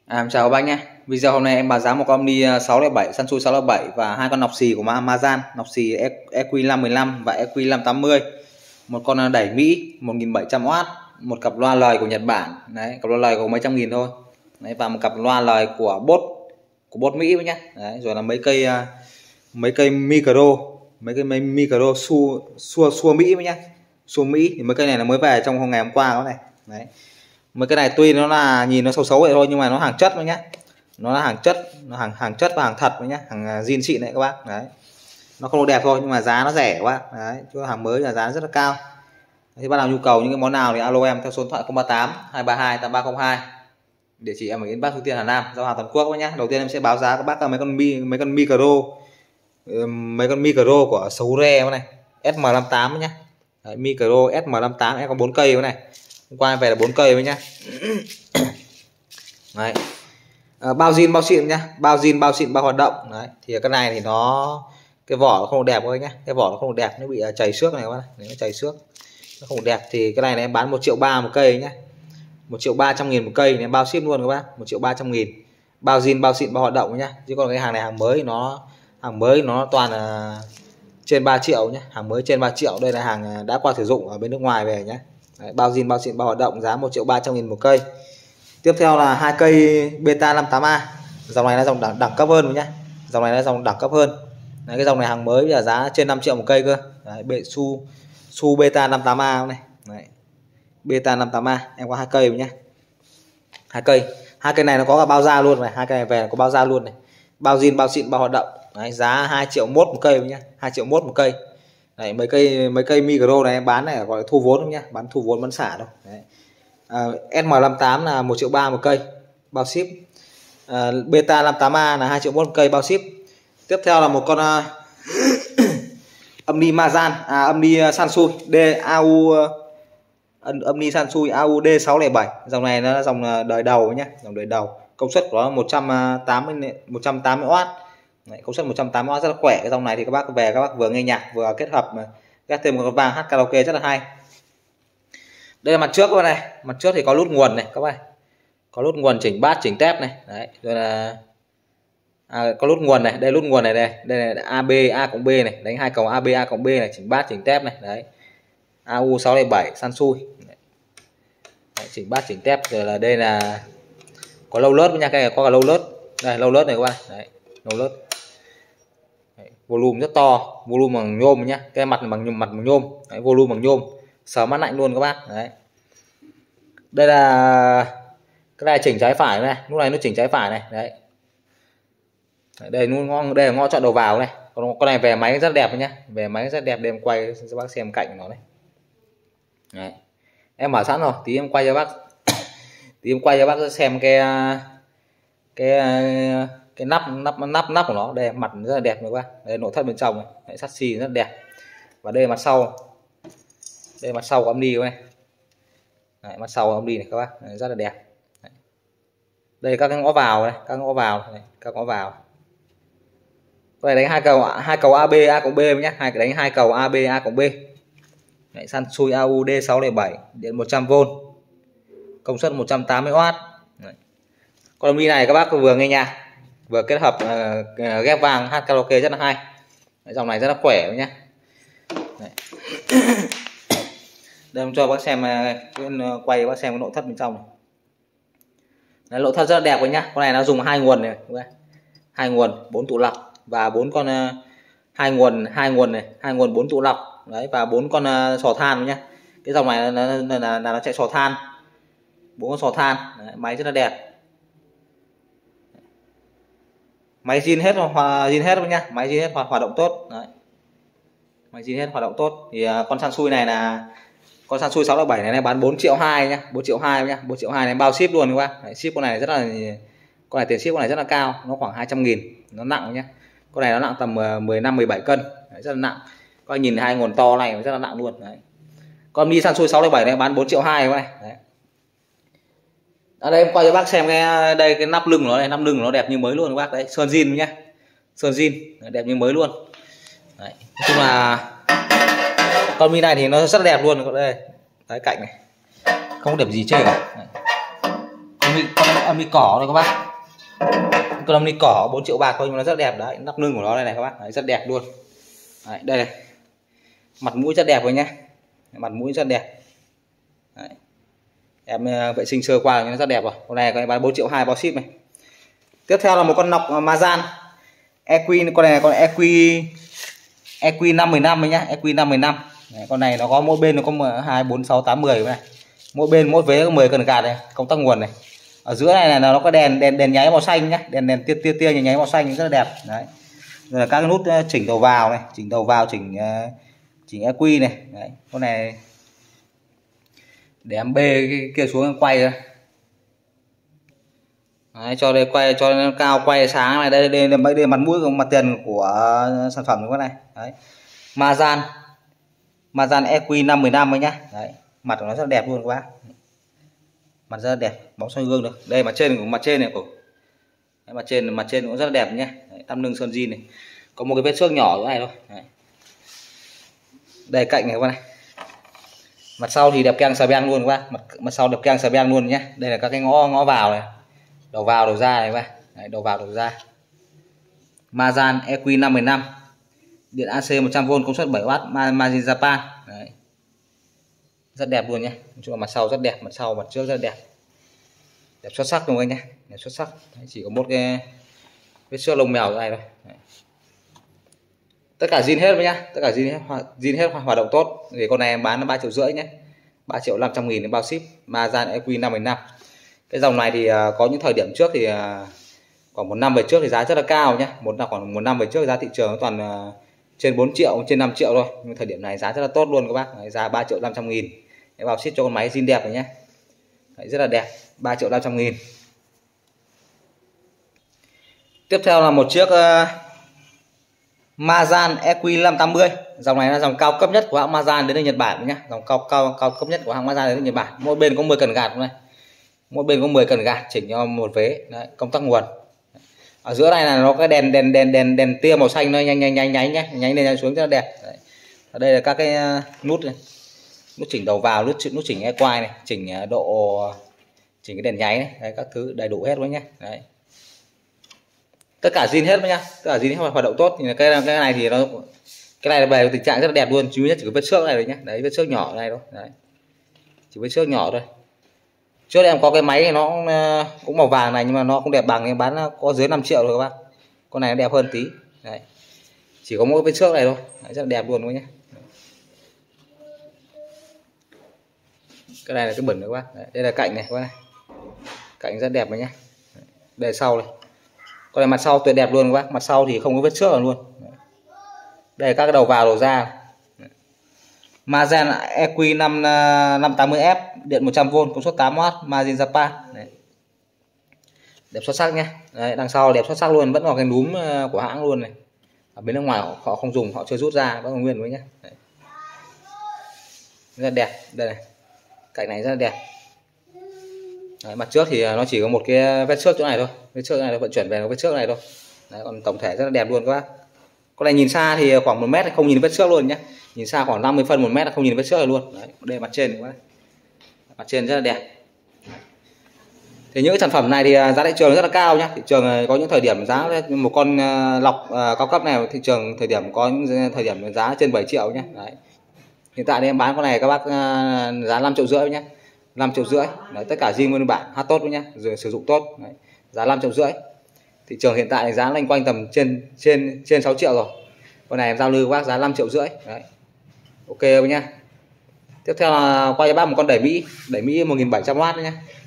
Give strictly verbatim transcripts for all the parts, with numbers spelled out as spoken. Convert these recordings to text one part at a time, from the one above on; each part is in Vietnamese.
À, em chào các bác nhé. Video hôm nay em báo giá một con Omni sáu không bảy, Sansui sáu không bảy và hai con nọc xì của Amazon, nọc xì E Q năm một lăm và E Q năm tám mươi. Một con đẩy Mỹ một nghìn bảy trăm oát, một cặp loa lời của Nhật Bản. Đấy, cặp loa lời có mấy trăm nghìn thôi. Đấy, và một cặp loa lời của Bose của Bose Mỹ nhé. Đấy, rồi là mấy cây mấy cây micro, mấy cây micro xua xua xua Mỹ nhé. Xua Mỹ thì mấy cây này là mới về trong ngày hôm qua đó này. Đấy. Mấy cái này tuy nó là nhìn nó xấu xấu vậy thôi nhưng mà nó hàng chất thôi nhá, nó là hàng chất, nó hàng hàng chất và hàng thật đấy nhá, hàng zin xịn đấy các bác. Đấy, nó không đẹp thôi nhưng mà giá nó rẻ quá đấy, chứ hàng mới là giá rất là cao. Thì bắt đầu nhu cầu những cái món nào thì alo em theo số điện thoại không ba tám hai ba hai tám ba không hai, địa chỉ em ở inbox Phước Tiên Hà Nam, giao hàng toàn quốc nhá. Đầu tiên em sẽ báo giá các bác là mấy con mi mấy con micro mấy con micro của Shure này, S M năm tám nhá. Đấy, micro S M năm tám em có bốn cây này, hôm qua em về là bốn cây với nhá. Đấy. À, bao zin bao xịn nhá, bao zin bao xịn bao hoạt động. Đấy, thì cái này thì nó cái vỏ nó không đẹp thôi nhá, cái vỏ nó không đẹp, nó bị chảy xước này các bạn, nó chảy xước, nó không đẹp. Thì cái này, này em bán một triệu ba một cây nhá, một triệu ba trăm nghìn một cây này, bao ship luôn các bác, một triệu ba trăm nghìn, bao zin bao xịn bao hoạt động nhá. Chứ còn cái hàng này hàng mới, nó hàng mới nó toàn là trên ba triệu nhá, hàng mới trên ba triệu. Đây là hàng đã qua sử dụng ở bên nước ngoài về nhá. Đấy, bao zin bao xịn bao hoạt động, giá một triệu ba trăm nghìn một cây. Tiếp theo là hai cây Beta năm tám A, dòng này là dòng đẳng, đẳng cấp hơn nhá, dòng này là dòng đẳng cấp hơn. Đấy, cái dòng này hàng mới là giá trên năm triệu một cây cơ. Đấy, bệ su su Beta năm tám A này. Đấy, Beta năm tám A em có hai cây nhá, hai cây, hai cây này nó có cả bao da luôn này, hai cây này về có bao da luôn này, bao zin bao xịn bao hoạt động. Đấy, giá hai triệu mốt một cây nhá, hai triệu mốt một cây. Đấy, mấy cây mấy cây micro này em bán này gọi là thu vốn không nhá, bán thu vốn bán xả đâu. Đấy. À, S M năm tám là một triệu ba một cây bao ship. À, Beta năm tám A là hai triệu một một cây bao ship. Tiếp theo là một con uh, Omni Mazan, à, Omni Sansui D A U uh, Omni Sansui A U D sáu không bảy. Dòng này nó là dòng đời đầu nhé, dòng đời đầu. Công suất của nó một trăm tám mươi một trăm tám mươi oát. Đấy, công suất một trăm tám mươi oát rất là khỏe. Cái dòng này thì các bác về các bác vừa nghe nhạc vừa kết hợp ghép thêm một con vang hát karaoke rất là hay. Đây là mặt trước các bạn này, mặt trước thì có nút nguồn này các bạn, có nút nguồn chỉnh bass chỉnh tép này. Đấy, rồi là à, có nút nguồn này, đây nút nguồn này, đây đây là A B A cộng B này, đánh hai cầu A B A cộng B này, chỉnh bass chỉnh tép này. Đấy, A U sáu không bảy Sansui. Đấy, chỉnh bass chỉnh tép. Rồi là đây là có lâu lớt nha, cái này có cả lâu lớt, đây lâu lớt này các bạn. Đấy, lâu lớt. Đấy, volume rất to, volume bằng nhôm nhá, cái mặt bằng mặt bằng nhôm. Đấy, volume bằng nhôm, sờ mắt lạnh luôn các bác. Đấy, đây là cái này chỉnh trái phải này, lúc này nó chỉnh trái phải này. Đấy, đây ngon, đây là ngõ chọn đầu vào này. Còn con này về máy rất đẹp nhá, về máy rất đẹp. Để em quay cho bác xem cạnh của nó này. Đấy, em mở sẵn rồi, tí em quay cho bác tí em quay cho bác xem cái cái cái nắp nắp nắp nắp của nó. Đây mặt rất là đẹp các bác, đây nội thất bên trong này. Đấy, sắt xi rất đẹp. Và đây là mặt sau, đây là mặt sau của Omni này. Đấy, mặt sau của Omni này các bác. Đấy, rất là đẹp. Đấy, đây các cái ngõ vào này, các ngõ vào này, các ngõ vào. Có này đánh hai cầu hai cầu A B A cộng B nhé, hai cái đánh hai cầu A B A cộng B. Đấy, Sansui A U D sáu không bảy, điện một trăm vôn, công suất một trăm tám mươi oát. Đấy, con Omni này các bác vừa nghe nhạc vừa kết hợp uh, ghép vang hát karaoke rất là hay. Đấy, dòng này rất là khỏe nhé. Đấy. Đây em cho bác xem, quay bác xem cái nội thất bên trong này. Đấy, nội thất rất là đẹp rồi nhá. Con này nó dùng hai nguồn này, hai nguồn, bốn tụ lọc và bốn con hai nguồn, hai nguồn này, hai nguồn bốn tụ lọc. Đấy, và bốn con sò than nhá. Cái dòng này là, là, là, là nó chạy sò than, bốn con sò than. Đấy, máy rất là đẹp. Máy zin hết, hòa zin hết luôn nhá, máy zin hết, hoạt, hoạt động tốt. Đấy, máy zin hết, hoạt động tốt. Thì uh, con Sansui này là con Sansui sáu không bảy này, này bán bốn triệu hai nhá, bốn triệu hai nhá, bốn triệu hai này bao ship luôn các bác. Đấy, ship con này rất là, con này tiền ship con này rất là cao, nó khoảng hai trăm nghìn, nó nặng nhá. Con này nó nặng tầm mười lăm mười bảy cân. Đấy, rất là nặng. Coi nhìn hai nguồn to này rất là nặng luôn. Đấy, con đi Sansui sáu không bảy này bán bốn triệu hai các này. Đấy, ở đây em quay cho bác xem cái đây, cái nắp lưng của nó này, nắp lưng của nó đẹp như mới luôn các bác. Đấy, sơn zin nhá, sơn zin đẹp như mới luôn. Đấy, nói chung là con mi này thì nó rất là đẹp luôn. Đây, cái cạnh này không có điểm gì chê cả. Đấy, âm ly, con âm ly cỏ này các bác, con âm ly cỏ bốn triệu bạc thôi nhưng nó rất đẹp đấy, nắp lưng của nó đây này các bác, đấy, rất đẹp luôn. Đấy, đây này, mặt mũi rất đẹp rồi nhá, mặt mũi rất đẹp. Đấy. Em vệ sinh sơ qua nó rất đẹp rồi. Con này có bán bốn triệu hai bao ship này. Tiếp theo là một con nọc Mazan e quy, con này là con e quy e quy năm mười lăm ấy nhá, e quy năm mười lăm. Đấy, con này nó có mỗi bên nó có hai bốn sáu tám mười này. Mỗi bên mỗi vế có mười cần gạt này, công tắc nguồn này. Ở giữa này là nó có đèn đèn đèn nháy màu xanh nhá, đèn đèn tia tia tia nháy màu xanh rất là đẹp. Đấy. Rồi là các cái nút chỉnh đầu vào này, chỉnh đầu vào, chỉnh chỉnh e quy này. Đấy, con này để em bê cái kia xuống em quay ra. Đấy, cho đây quay cho nó cao, quay sáng này, đây đây là mấy đây mặt mũi của mặt tiền của sản phẩm của con này. Đấy. Mazan Mazan e quy năm mười lăm ấy nhá. Đấy, mặt của nó rất đẹp luôn các bác. Mặt rất là đẹp, bóng soi gương được. Đây mặt trên của mặt trên này của Đấy, mặt trên mặt trên cũng rất là đẹp nhé. Tăm lưng sơn zin này, có một cái vết xước nhỏ chỗ này thôi. Đấy. Đây cạnh này các bác này, mặt sau thì đẹp keng xà beng luôn các bác, mặt mặt sau đẹp keng xà beng luôn nhé. Đây là các cái ngõ ngõ vào này, đầu vào đầu ra này các bác. Đấy, đầu vào đầu ra. Mazan e quy năm mười lăm, điện a xê một trăm vôn, công suất bảy oát, Made in Japan. Đấy. Rất đẹp luôn nhé. Nói chung là mặt sau rất đẹp, mặt sau mặt trước rất đẹp, đẹp xuất sắc luôn anh nhé, đẹp xuất sắc. Đấy, chỉ có một cái vết xước lông mèo này thôi. Đấy. Tất cả zin hết nhá, tất cả zin hết, zin hết hoạt động tốt. Thì con này em bán là ba triệu rưỡi nhé, ba triệu năm trăm nghìn đến bao ship. Mazan e quy năm mười lăm. Cái dòng này thì uh, có những thời điểm trước thì uh, khoảng một năm về trước thì giá rất là cao nhé, một là khoảng một năm về trước giá thị trường toàn uh, trên bốn triệu, trên năm triệu thôi. Nhưng thời điểm này giá rất là tốt luôn các bác. Đấy, giá ba triệu năm trăm nghìn để vào ship cho con máy zin đẹp này nhé. Đấy, rất là đẹp, ba triệu năm trăm nghìn. Tiếp theo là một chiếc uh, Mazan e quy năm tám mươi. Dòng này là dòng cao cấp nhất của hãng Mazan đến từ Nhật Bản nhé, dòng cao cao cao cấp nhất của hãng Mazan đến từ Nhật Bản. Mỗi bên có mười cần gạt này, mỗi bên có mười cần gạt chỉnh cho một vế. Đấy, công tắc nguồn. Ở giữa này là nó cái đèn đèn đèn đèn đèn tia màu xanh nó nhanh nhanh nhanh nháy nhé, nháy lên nháy xuống rất là đẹp. Đấy. Ở đây là các cái nút này, nút chỉnh đầu vào, nút nút chỉnh e quai này, chỉnh độ, chỉnh cái đèn nháy này. Đấy, các thứ đầy đủ hết luôn nhé. Đấy. Tất cả zin hết nhá, tất cả zin hết hoạt động tốt. Thì cái cái này thì nó cái này là về tình trạng rất là đẹp luôn, chú nhất chỉ có vết xước này đấy nhá. Đấy, vết xước nhỏ này thôi. Đấy. Chỉ vết xước nhỏ thôi. Trước đây em có cái máy này nó cũng màu vàng này nhưng mà nó không đẹp bằng, em bán có dưới năm triệu rồi các bác. Con này nó đẹp hơn tí. Đấy. Chỉ có mỗi vết xước này thôi. Đấy, rất là đẹp luôn luôn nhé. Cái này là cái bẩn nữa các bác. Đấy, đây là cạnh này các bác này. Cạnh rất đẹp rồi nhé. Đây sau này. Con này mặt sau tuyệt đẹp luôn các bác, mặt sau thì không có vết xước nào luôn. Đây là các cái đầu vào đầu ra. Mazan e quy năm tám mươi F, điện một trăm vôn, công suất tám oát, Made in Japan. Đấy. Đẹp xuất sắc nhé. Đấy, đằng sau đẹp xuất sắc luôn, vẫn còn cái núm của hãng luôn này. Ở bên nước ngoài họ, họ không dùng, họ chưa rút ra, vẫn còn nguyên với nhé. Đấy. Rất đẹp, đây này, cạnh này rất là đẹp. Đấy, mặt trước thì nó chỉ có một cái vết xước chỗ này thôi, vết xước này nó vận chuyển về cái vết xước này thôi. Đấy, còn tổng thể rất là đẹp luôn các bác. Con này nhìn xa thì khoảng một mét không nhìn vết xước luôn nhé, nhìn xa khoảng năm mươi phân một mét không nhìn vết xước này luôn. Đấy, đây mặt trên các bác. Mặt trên rất là đẹp. Thì những cái sản phẩm này thì giá thị trường rất là cao nhé, thị trường có những thời điểm giá một con lọc cao cấp này thị trường thời điểm có những thời điểm giá trên bảy triệu nhé. Đấy. Hiện tại thì em bán con này các bác giá năm triệu rưỡi nhé, năm triệu rưỡi. Đấy, tất cả zin nguyên bản, hát tốt nhé, rồi sử dụng tốt. Đấy, giá năm triệu rưỡi. Thị trường hiện tại giá loanh quanh tầm trên trên trên sáu triệu rồi. Con này em giao lưu các bác giá năm triệu rưỡi. Đấy. Ok không nhá. Tiếp theo là quay cho bác một con đẩy Mỹ, đẩy Mỹ một nghìn bảy trăm oát nhé.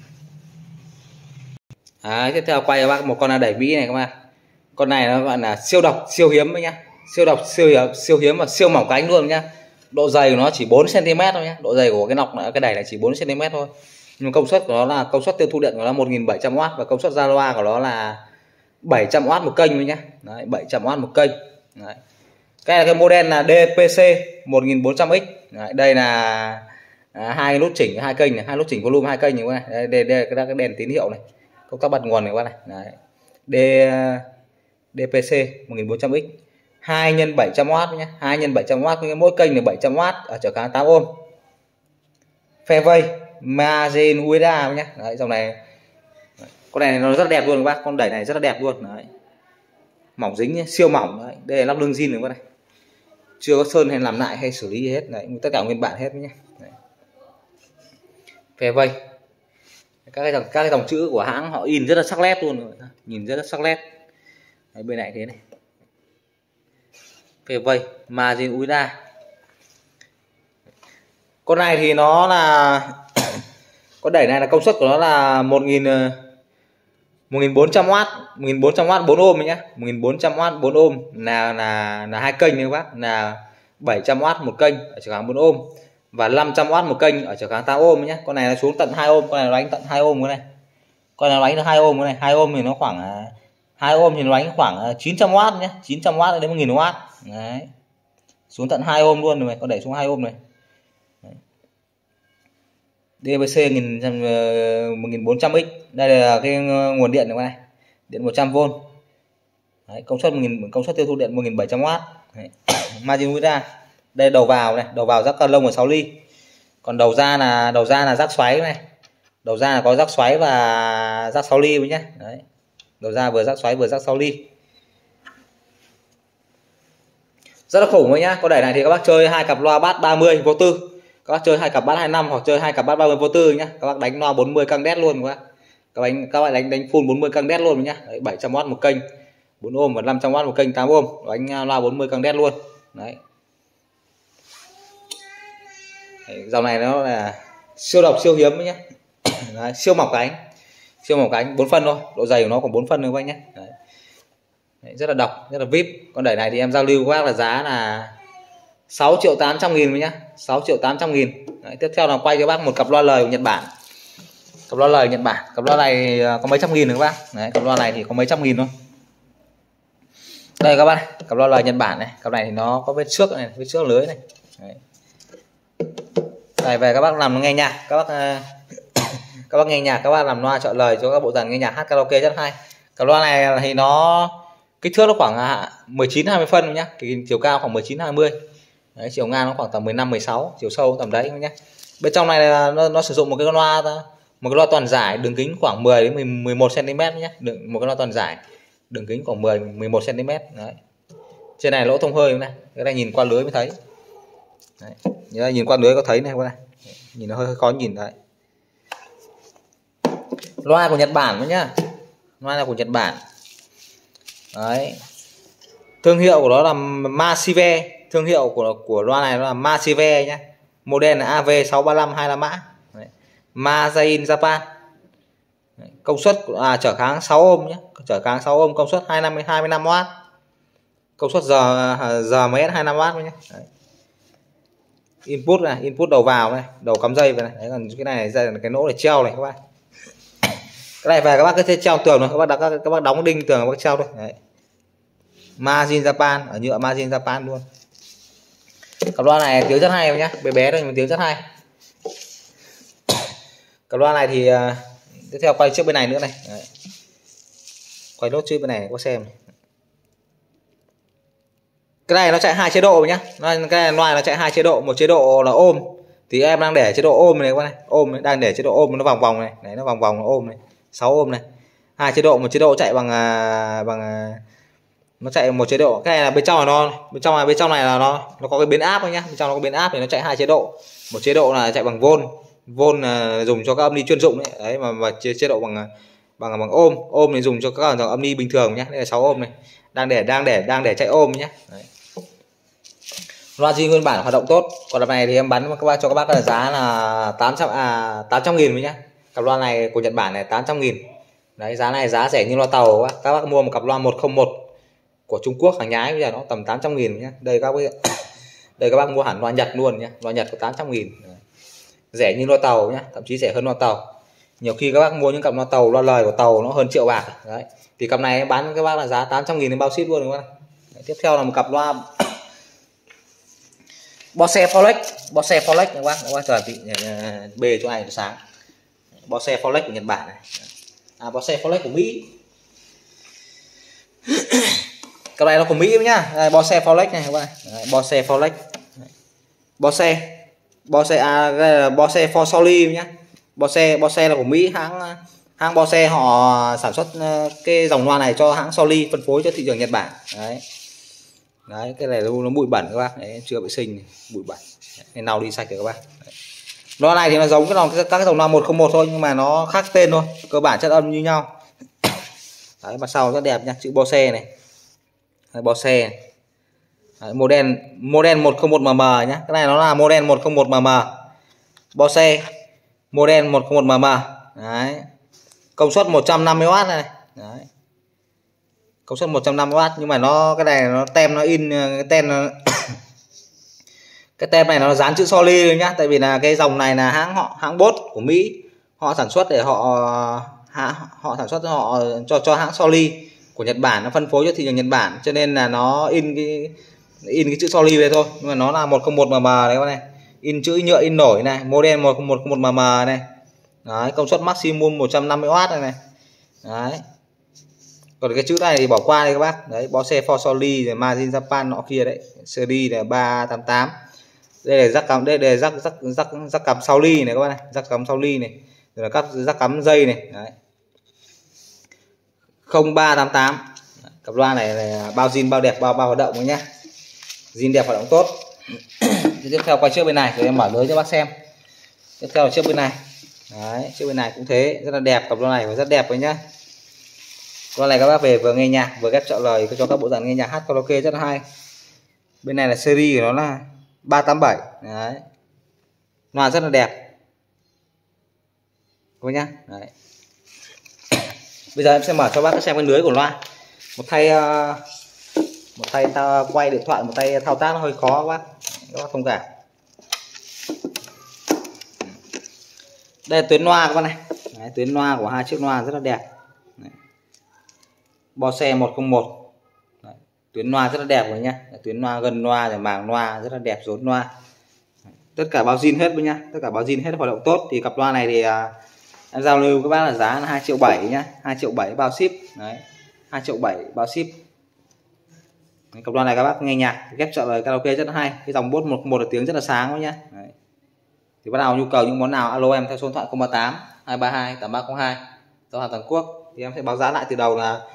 Đấy, tiếp theo quay cho bác một con đẩy Mỹ này các bạn. Con này nó gọi là siêu độc, siêu hiếm nhá. Siêu độc, siêu hiếm, siêu hiếm và siêu mỏng cánh luôn nhá. Độ dày của nó chỉ bốn xăng ti mét thôi nhé. Độ dày của cái nọc cái đẩy này chỉ bốn xăng ti mét thôi. Nhưng công suất của nó là công suất tiêu thụ điện của nó một nghìn bảy trăm oát và công suất ra loa của nó là bảy trăm oát một kênh thôi nhé. Đấy, bảy trăm oát một kênh. Đấy. Cái này cái model là đê pê xê một nghìn bốn trăm X. Đấy, đây là à, hai nút chỉnh hai kênh này, hai nút chỉnh volume hai kênh như này. Đây, đây, đây là cái đèn tín hiệu này. Công tắc bật nguồn này các bạn này. Đấy. đê pê xê một nghìn bốn trăm X. hai nhân bảy trăm oát nhé, hai nhân bảy trăm oát, mỗi kênh là bảy trăm oát ở trở kháng tám ôm. Fairway Made in u ét a nhé. Đấy, dòng này Con này nó rất là đẹp luôn các bác, con đẩy này rất là đẹp luôn đấy. Mỏng dính siêu mỏng đấy. Đây là lắp lưng zin rồi các này, chưa có sơn hay làm lại hay xử lý gì hết đấy, tất cả nguyên bản hết nhé. Phe vây, các cái dòng các cái dòng chữ của hãng họ in rất là sắc nét luôn, nhìn rất là sắc nét. Đấy, bên này thế này, phe vây Majin Uida. Con này thì nó là con đẩy này là công suất của nó là một nghìn một nghìn bốn trăm oát, một nghìn bốn trăm oát bốn ôm nhé, một nghìn bốn trăm oát bốn ôm là là là hai kênh các bác, là bảy trăm oát một kênh ở trở kháng bốn ôm và năm trăm oát một kênh ở trở kháng tám ôm nhé. Con này nó xuống tận hai ôm, con này nó đánh tận hai ôm cái này. Con này nó đánh được hai ôm cái này, hai ôm thì nó khoảng hai ôm thì nó đánh khoảng chín trăm oát nhé, chín trăm oát đến một nghìn oát. Đấy. Xuống tận hai ôm luôn rồi, con đẩy xuống hai ôm này. đê vê xê một nghìn bốn trăm x. Đây là cái nguồn điện này, điện một trăm vôn. Đấy, công suất một nghìn, công suất tiêu thụ điện một nghìn bảy trăm oát. Majin Uida. Đây đầu vào này, đầu vào rắc ca lông ở sáu ly. Còn đầu ra là đầu ra là rắc xoáy này. Đầu ra là có rắc xoáy và rắc sáu ly với nhé. Đấy. Đầu ra vừa rắc xoáy vừa rắc sáu ly. Rất là khủng đấy nhá. Con đẩy này thì các bác chơi hai cặp loa bass ba mươi vô tư, các bác chơi hai cặp bass hai mươi lăm hoặc chơi hai cặp bass ba mươi vô tư nhá. Các bác đánh loa bốn mươi căng đét luôn các bác. Các bạn các bạn đánh đánh full bốn mươi căng đét luôn nhá. Đấy, bảy trăm oát một kênh bốn ôm và năm trăm oát một kênh tám ôm, đánh loa bốn mươi căng đét luôn. Đấy. Đấy, dòng này nó là siêu độc siêu hiếm nhé. Đấy, siêu mỏng cánh, siêu mỏng cánh bốn phân thôi, độ dày của nó còn bốn phân nữa các anh nhé. Đấy. Đấy, rất là độc, rất là vip. Con đẩy này thì em giao lưu các bác là giá là sáu triệu tám trăm nghìn nhá, sáu triệu tám trăm nghìn. Đấy, tiếp theo là quay cho bác một cặp loa lời của Nhật Bản. Cặp loa lời Nhật Bản, cặp loa này có mấy trăm nghìn nữa các bác. Đấy, cặp loa này thì có mấy trăm nghìn thôi. Đây các bác, cặp loa lời Nhật Bản này, cặp này thì nó có vết xước này, vết xước lưới này. Đấy. Đây về các bác làm nghe nhạc, các bác các bác nghe nhạc, các bác làm loa chọn lời cho các bộ dàn nghe nhạc hát karaoke rất hay. Cặp loa này thì nó kích thước nó khoảng mười chín hai mươi phân nhá, thì chiều cao khoảng mười chín hai mươi. Đấy, chiều ngang nó khoảng tầm mười lăm mười sáu, chiều sâu tầm đấy nhé. Bên trong này là nó, nó sử dụng một cái loa một cái loa toàn giải, đường kính khoảng mười đến mười một xăng ti mét nhé, đường một cái loa toàn giải, đường kính khoảng mười mười một xăng ti mét. Đấy. Trên này lỗ thông hơi này, cái này nhìn qua lưới mới thấy. Đấy. Nhìn qua lưới có thấy này các bạn, nhìn nó hơi, hơi khó nhìn đấy. Loa của Nhật Bản nữa nhá, loa là của Nhật Bản. Đấy. Thương hiệu của nó là Masive, thương hiệu của của loa này nó là Masive nhé, model là A V sáu ba lăm hai mươi lăm mã. Majin Japan. Đấy. Công suất à, trở kháng sáu ôm nhé, trở kháng sáu ôm, công suất hai mươi lăm hai mươi lăm oát, công suất giờ giờ mấy hai mươi lăm oát nhé. Đấy. Input này, input đầu vào này, đầu cắm dây về này. Đấy, còn cái này là cái nỗ để treo này các bạn. Cái này về các bác cứ thế treo tường rồi, các bác các, các bác đóng đinh tường các bác treo thôi. Đấy. Majin Japan, ở nhựa Majin Japan luôn. Cặp loa này tiếng rất hay nhá, bé bé thôi nhưng mà tiếng rất hay. Cặp loa này thì uh, tiếp theo quay trước bên này nữa này. Đấy. Quay nốt trước bên này có xem này. Cái này nó chạy hai chế độ nhá, cái này loa nó chạy hai chế độ, một chế độ là ôm thì em đang để chế độ ôm này các bạn này, ôm này, đang để chế độ ôm nó vòng vòng này, đấy nó vòng vòng nó ôm này, sáu ôm này. Hai chế độ, một chế độ chạy bằng bằng nó chạy một chế độ, cái này là bên trong là nó bên trong là bên trong này là nó nó có cái biến áp nhá, bên trong nó có biến áp thì nó chạy hai chế độ. Một chế độ là chạy bằng vôn, vôn là dùng cho các âm ly chuyên dụng đấy, đấy mà và chế, chế độ bằng bằng bằng ôm, ôm thì dùng cho các dòng âm ly bình thường nhá. Đây là sáu ôm này, đang để đang để đang để chạy ôm nhá. Đấy. Loa zin nguyên bản hoạt động tốt. Còn đợt này thì em bán các bác cho các bác là giá là tám trăm à tám trăm nghìn nhá. Cặp loa này của Nhật Bản này tám trăm nghìn. Đấy, giá này giá rẻ như loa tàu các bác. Các bác mua một cặp loa một không một của Trung Quốc hàng nhái bây giờ nó tầm tám trăm nghìn nhá. Đây các bác đây các bác mua hẳn loa Nhật luôn nhá. Loa Nhật có tám trăm nghìn. Rẻ như loa tàu nhá, thậm chí rẻ hơn loa tàu. Nhiều khi các bác mua những cặp loa tàu, loa lời của tàu nó hơn triệu bạc. Đấy. Thì cặp này em bán các bác là giá tám trăm nghìn đến bao ship luôn các bác. Đấy, tiếp theo là một cặp loa Bose Folex, Bose Folex các bác, các bác chờ bị bê cho ai nó sáng. Bose Folex của Nhật Bản này. À, Bose Folex của Mỹ. Cái này nó của Mỹ nhá. Đây, Bose Folex này các bạn. Đấy, Bose Folex. Bose Bose à, đây là Bose for Soli nhá. Bose Bose là của Mỹ, hãng hãng Bose họ sản xuất cái dòng loa này cho hãng Sony, phân phối cho thị trường Nhật Bản. Đấy. Đấy, cái này nó bụi bẩn các bác, đấy, chưa vệ sinh, bụi bẩn. Nên nào đi sạch được các bác. Đấy. Loa này thì nó giống cái dòng các cái dòng loa một không một thôi, nhưng mà nó khác tên thôi, cơ bản chất âm như nhau. Đấy, mặt sau rất đẹp nha, chữ Bose này. Đấy, Bose này. Đấy, model model một không một mm nhá. Cái này nó là model một không một mm. Bose model một không một mm. Đấy. Công suất một trăm năm mươi oát này. Đấy. Công suất một trăm năm mươi oát, nhưng mà nó cái này nó tem nó in cái tem nó cái tem này nó dán chữ Sony rồi nhá, tại vì là cái dòng này là hãng họ hãng Bose của Mỹ, họ sản xuất để họ họ, họ sản xuất họ cho cho hãng Sony của Nhật Bản, nó phân phối cho thị trường Nhật Bản, cho nên là nó in cái in cái chữ Sony về thôi, nhưng mà nó là một không một mm đấy các bạn này, in chữ nhựa in nổi này, model một không một mm này. Đấy, công suất maximum một trăm năm mươi oát này này. Đấy. Còn cái chữ này thì bỏ qua đây các bác. Đấy, Bose for Sony rồi Made in Japan nọ kia đấy. Series là ba tám tám. Đây là rắc cắm, đây là rắc rắc rắc rắc cắm Sony này các bác này, rắc cắm Sony này. Rồi là các rắc cắm dây này. Đấy. không ba tám tám. Cặp loa này là bao zin bao đẹp bao bao hoạt động nhé. Zin đẹp hoạt động tốt. Tiếp theo quay trước bên này rồi em mở lưới cho bác xem. Tiếp theo là trước bên này. Đấy, trước bên này cũng thế, rất là đẹp, cặp loa này rất đẹp đấy nhá. Loa này các bác về vừa nghe nhạc vừa ghép trợ lời cho các bộ dàn nghe nhạc hát karaoke rất là hay. Bên này là series của nó là ba tám bảy. Đấy. Loa rất là đẹp. Cô nhá. Đấy. Bây giờ em sẽ mở cho bác xem cái lưới của loa. Một tay uh, một tay ta quay điện thoại, một tay thao tác nó hơi khó các bác. Các bác thông cảm. Đây là tuyến loa các bác này. Đấy, tuyến loa của hai chiếc loa rất là đẹp. Đấy. Bose một không một. Đấy. Tuyến loa rất là đẹp rồi nhá. Tuyến loa gần loa rồi màng loa rất là đẹp, rốn loa. Đấy. Tất cả bao zin hết với nhá, tất cả bao zin hết hoạt động tốt. Thì cặp loa này thì uh, em giao lưu các bác là giá là hai triệu bảy nhá, hai triệu bảy bao ship. Đấy. hai triệu bảy bao ship. Đấy, cặp loa này các bác nghe nhạc ghép trợ lời karaoke rất là hay. Cái dòng Bose một không một là tiếng rất là sáng quá nhá. Đấy. Thì bắt đầu nhu cầu những món nào alo em theo số điện thoại không ba tám hai ba hai tám ba không hai, giao hàng toàn quốc. Thì em sẽ báo giá lại từ đầu là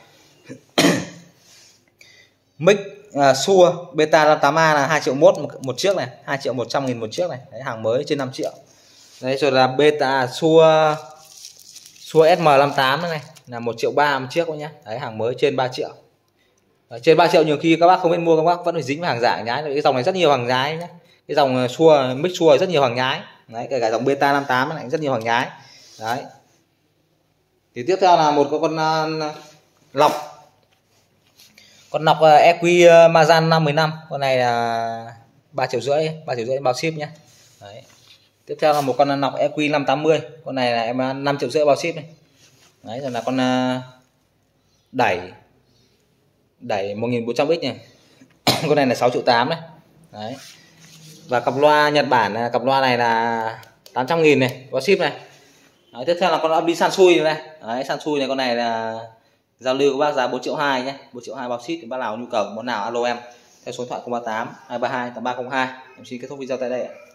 mic uh, Shure Beta năm tám A là hai triệu mốt một, một chiếc này, hai triệu một trăm nghìn một chiếc này. Đấy, hàng mới trên năm triệu. Đấy, rồi là Beta Shure Shure ét em năm tám này là một triệu ba một chiếc nhá. Đấy, hàng mới trên ba triệu. Đấy, trên ba triệu nhiều khi các bác không biết mua, các bác vẫn phải dính vào hàng giả hàng nhái. Cái dòng này rất nhiều hàng nhái nhá. Cái dòng Shure mic Shure rất nhiều hàng nhái. Đấy, kể cả dòng Beta năm tám này rất nhiều hàng nhái. Đấy. Thì tiếp theo là một con uh, lọc. Con lọc uh, e quy uh, Mazan năm mười lăm, con này là ba triệu rưỡi, ba triệu rưỡi bao ship nhá. Đấy. Tiếp theo là một con lọc e quy năm tám mươi, con này là em năm triệu rưỡi bao ship này. Đấy, rồi là con uh, đẩy đẩy một nghìn bốn trăm x này. Con này là sáu triệu tám đấy. Đấy. Và cặp loa Nhật Bản, cặp loa này là tám trăm nghìn này, bao ship này. Đấy, tiếp theo là con âm đi Sansui này. Đấy, Sansui này, con này là giao lưu của bác giá bốn triệu hai nhé, bốn triệu hai bao ship. Thì bác nào nhu cầu món nào alo em theo số điện thoại không ba tám hai ba hai tám ba không hai. Em xin kết thúc video tại đây ạ.